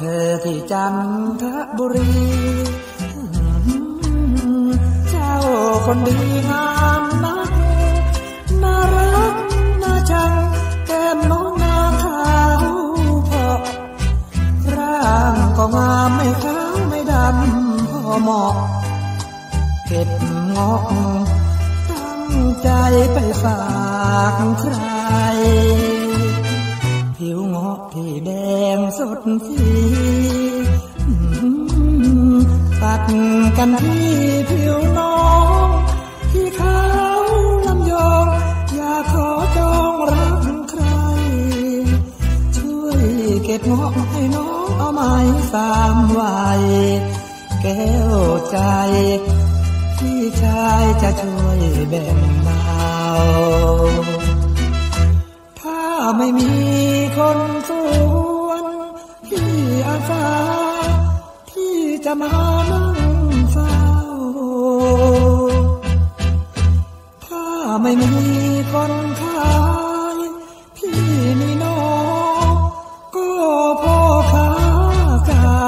เธอที่จันทบุรีเจ้าคนดีงามนักน่ารักน่าชังแก้มน้องนาขาวพอร่างก็งามไม่ขาวไม่ดำพอเหมาะเก็บงอกตั้งใจไปฝากใครผิวงอกที่แดงสดสีตัดกันที่ผิวน้องที่ขาวลำยองอยากขอจองรักใครช่วยเก็บงอกให้น้องเอาไม้สามวัยแก้วใจพี่ชายจะช่วยแบ่งเบาถ้าไม่มีคนสวนพี่อาสาที่จะมานั่งเฝ้าถ้าไม่มีคนขายพี่มีน้องก็พ่อค้าเก่า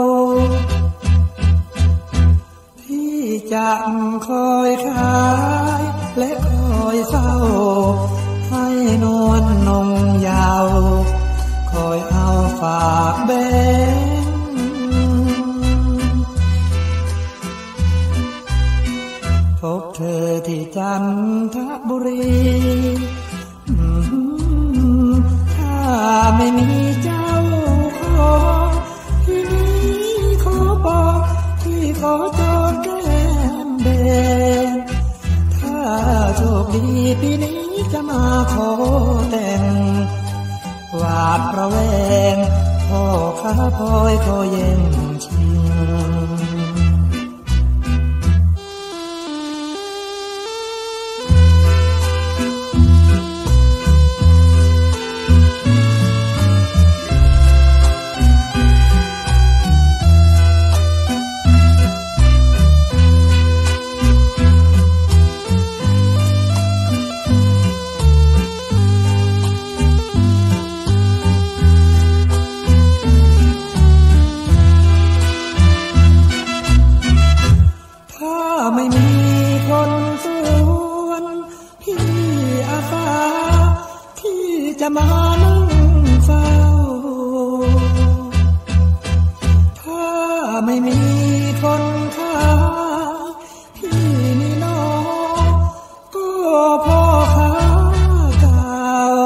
พี่จะคอยขายและคอยเฝ้าให้นวลนงยาวคอยเอาฝากแบงพบเธอที่จันทบุรีถ้าไม่มีเจ้าของที่นี้ขอบอกที่ขอจองแก้มแดงถ้าโชคดีปีนี้จะมาขอแต่งหวาดระแวงพ่อข้าพลอยขอแย่งชิงไม่มีคนสวนพี่อาสาที่จะมานั่งเฝ้าถ้าไม่มีคนขายพี่มีน้องก็พ่อค้าเก่า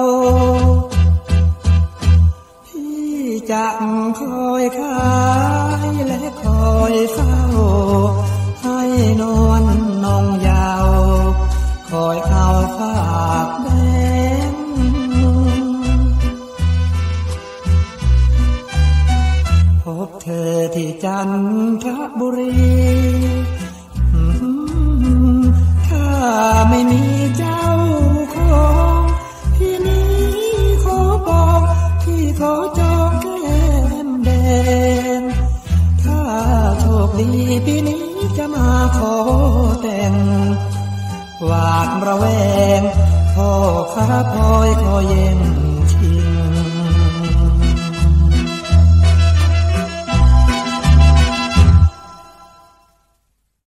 พี่จะคอยขายและคอยเฝ้าให้นวลนงยาวคอยเอาฝากแบงพบเธอที่จันทบุรีถ้าไม่มี